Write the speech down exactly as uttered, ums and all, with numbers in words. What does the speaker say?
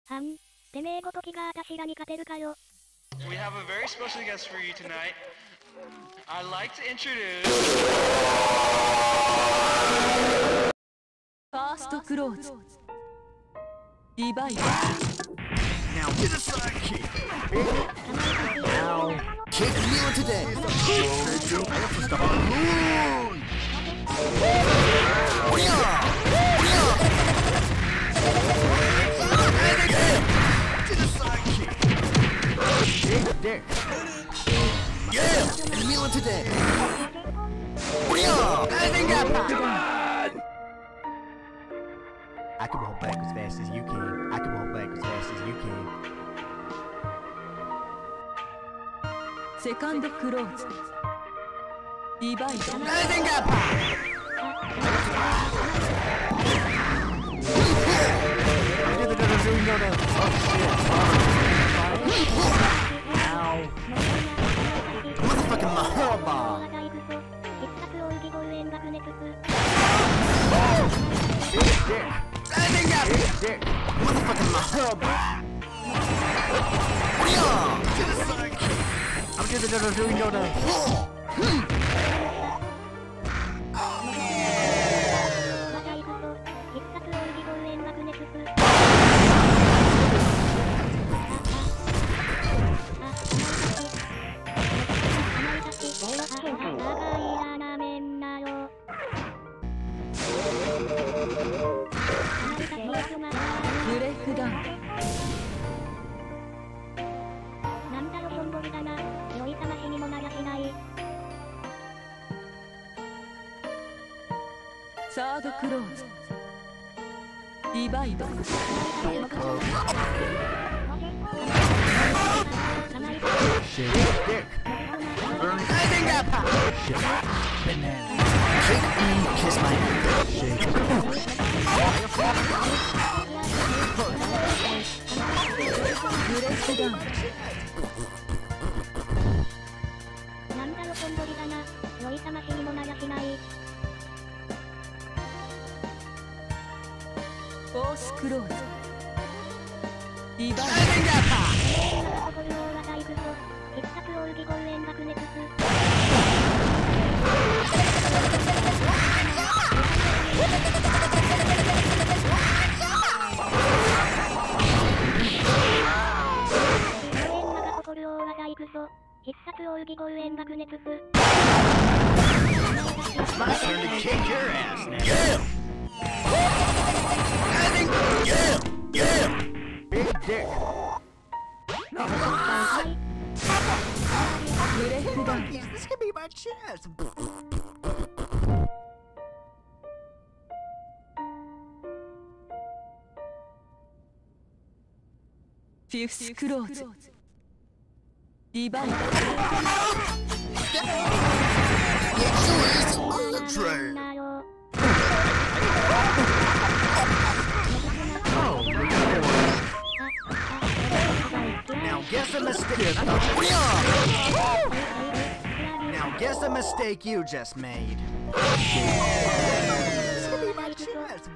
はん、てめえごときがあたしらに勝てるかよ。 We have a very special guest for you tonight. I'd like to introduce... First close. Divide. Now get a side kick. Now kick you today. Get a side kick. Dick. Yeah, and you today. I can walk back as fast as you can. I can walk back as fast as you can. Second close. Divide. Anything got power. Ow. Motherfucking Mahaba. Big dick. Anything got big dick. Motherfucking Mahaba. Get a side kick. I'm just doing no no. Breakdown. なんだろしょんぼりだな。酔いさましにもなりゃしない。 Third close. Divide. Shit. Dick. Burn. Anything got power. Shit. Banana. Kick and kiss my ass. Shit. Breakdown. なんだろしょんぼりだな。酔いさましにもなりゃしない。 Fourth close. Divide. 必殺奥義ゴール円爆熱く。 It's my turn to kick your ass now. Yeah! Anything? Yeah! Yeah! Big dick. This could be my chance. Fifth close. Divide. On the train. Now guess a mistake. Now guess a mistake you just made. This could be my chance.